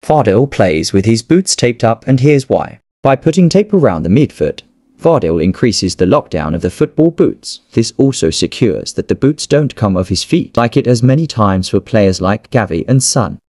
Gvardiol plays with his boots taped up, and here's why. By putting tape around the midfoot, Gvardiol increases the lockdown of the football boots. This also secures that the boots don't come off his feet like it has many times for players like Gavi and Son.